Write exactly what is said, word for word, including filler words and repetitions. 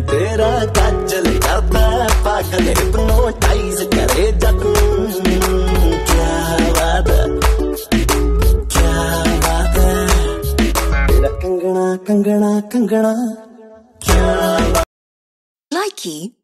तेरा काजल करता पागल हिप्नोटाइज करे जग क्या बात है क्या बात है तेरा कंगना कंगना कंगना क्या Likey